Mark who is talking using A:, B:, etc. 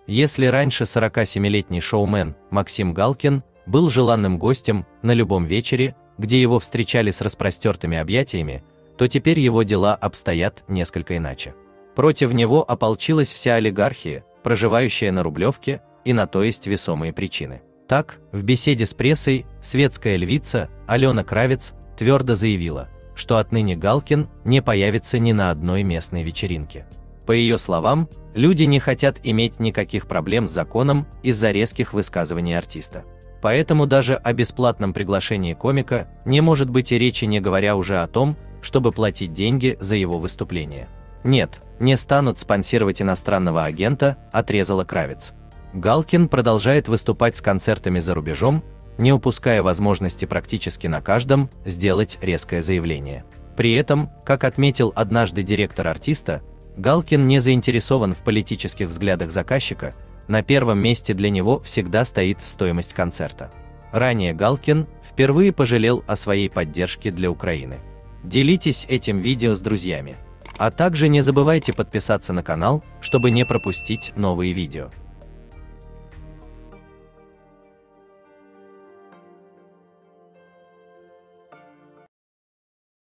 A: Если раньше 47-летний шоумен Максим Галкин был желанным гостем на любом вечере, где его встречали с распростертыми объятиями, то теперь его дела обстоят несколько иначе. Против него ополчилась вся олигархия, проживающая на Рублевке, и на то есть весомые причины. Так, в беседе с прессой светская львица Алена Кравец твердо заявила, что отныне Галкин не появится ни на одной местной вечеринке. По ее словам, люди не хотят иметь никаких проблем с законом из-за резких высказываний артиста. Поэтому даже о бесплатном приглашении комика не может быть и речи, не говоря уже о том, чтобы платить деньги за его выступление. Нет, не станут спонсировать иностранного агента, отрезала Кравец. Галкин продолжает выступать с концертами за рубежом, не упуская возможности практически на каждом сделать резкое заявление. При этом, как отметил однажды директор артиста, Галкин не заинтересован в политических взглядах заказчика, на первом месте для него всегда стоит стоимость концерта. Ранее Галкин впервые пожалел о своей поддержке для Украины. Делитесь этим видео с друзьями. А также не забывайте подписаться на канал, чтобы не пропустить новые видео.